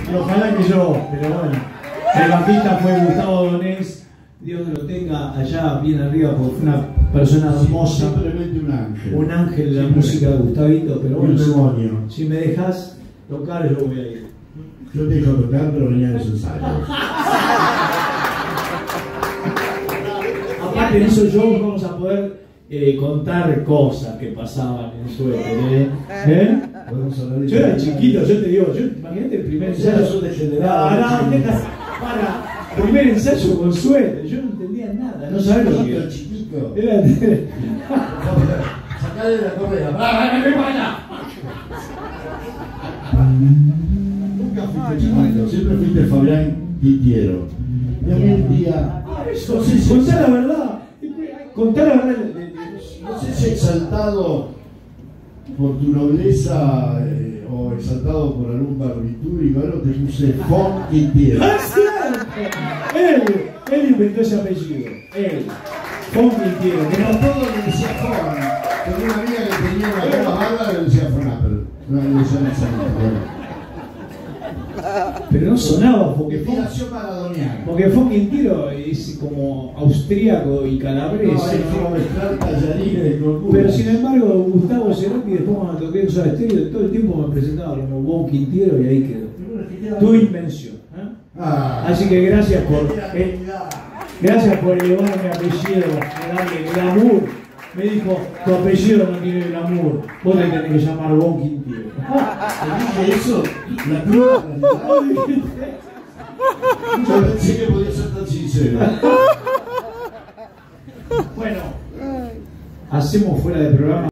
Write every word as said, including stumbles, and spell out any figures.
Y ojalá que yo, pero bueno. El bajista fue Gustavo Donés, Dios lo tenga allá bien arriba, porque fue una persona hermosa. Simplemente un ángel. Un ángel de la música de Gustavito, pero bueno, un demonio. Si me dejas tocar, yo voy a ir. Yo te dejo tocar, pero venía a los ensayos. Aparte en esos shows vamos a poder eh, contar cosas que pasaban en Suéter, ¿eh? ¿Eh? Yo era chiquito, yo te digo, yo, imagínate el primer ensayo. Yo degenerado. No, no, deja, para, primer ensayo con Suéter, yo no entendía nada, no sabía lo que era. Chiquito. Era. Sacale la correa. ¡Ah, ven para allá! Nunca fuiste chiquito, siempre fuiste Fabián Quintiero. Y a mí un día. No sé si contá la verdad. Contá la verdad. No sé si exaltado por tu nobleza eh, o exaltado por algún barbitúrico, algo te puse Fon Quintiero. ¡Es cierto! Él, él inventó ese apellido. Él. Fon Quintiero. Pero todo le decía Fon. Tenía una amiga que tenía una cara barba le decía Fon Apple. No le decía nada. Pero no sonaba porque Fon, porque Fon Quintiero es como austríaco y calabrés. No, es como mezclar tallarines con. Pero sin embargo, Gustavo Cerati, después cuando toqué en Soda Stereo, todo el tiempo me presentaba como Fon Quintiero y ahí quedó. Tu invención. ¿eh? Ah, Así que gracias por eh, gracias por elevar mi apellido, por darle glamour. Me dijo, tu apellido no tiene glamour, vos te tenés que llamar Fon Quintiero. ¿te dije eso? La prueba. Yo pensé que podía ser tan sincero. Bueno, hacemos fuera de programa.